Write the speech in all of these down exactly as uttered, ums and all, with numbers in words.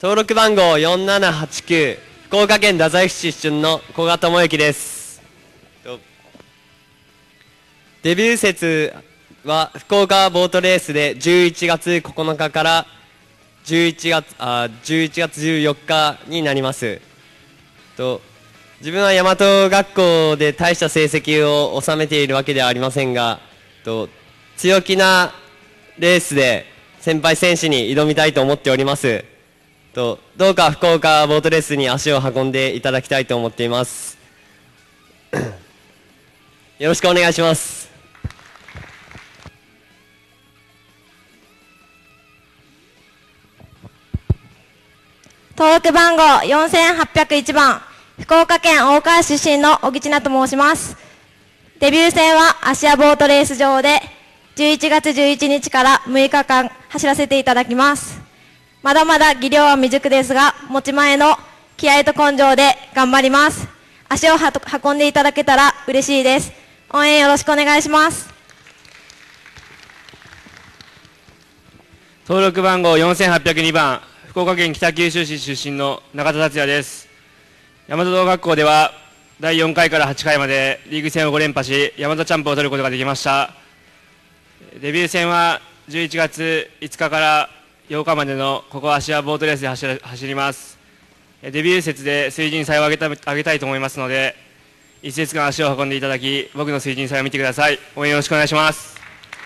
登録番号よんななはちきゅう、福岡県太宰府市出身の古賀智之です。デビュー節は福岡ボートレースでじゅういちがつここのかからじゅういちがつあじゅういちがつじゅうよっかになります。と自分は大和学校で大した成績を収めているわけではありませんが、と強気なレースで先輩選手に挑みたいと思っております。とどうか福岡ボートレースに足を運んでいただきたいと思っています。よろしくお願いします。 登録番号よんせんはっぴゃくいちばん、福岡県大川出身の小木千奈と申します。デビュー戦は芦屋ボートレース場でじゅういちがつじゅういちにちからむいかかん走らせていただきます。まだまだ技量は未熟ですが、持ち前の気合と根性で頑張ります。足を運んでいただけたら嬉しいです。応援よろしくお願いします。 登録番号よんせんはっぴゃくにばん、福岡県北九州市出身の中田達也です。大和道学校ではだいよんかいからはちかいまでリーグ戦をご連覇し、大和チャンプを取ることができました。デビュー戦はじゅういちがついつかからようかまでのここ芦屋ボートレースで走る走ります。デビュー節で水準祭を上げた上げたいと思いますので、一節間足を運んでいただき、僕の水準祭を見てください。応援よろしくお願いします。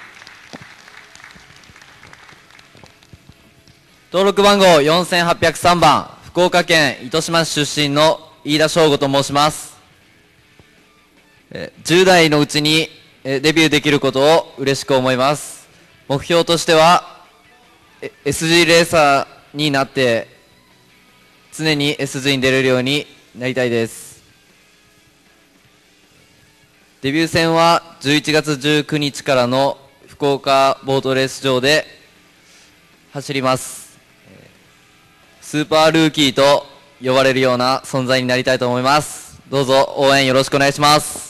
登録番号よんせんはっぴゃくさんばん、福岡県糸島市出身の飯田翔吾と申します。じゅう代のうちにデビューできることを嬉しく思います。目標としては エスジー レーサーになって常に エスジー に出れるようになりたいです。デビュー戦はじゅういちがつじゅうくにちからの福岡ボートレース場で走ります。スーパールーキーと呼ばれるような存在になりたいと思います。どうぞ応援よろしくお願いします。